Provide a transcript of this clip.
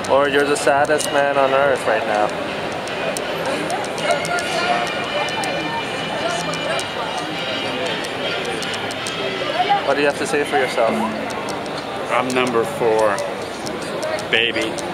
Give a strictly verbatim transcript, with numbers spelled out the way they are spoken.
Or you're the saddest man on earth right now. What do you have to say for yourself? I'm number four, baby.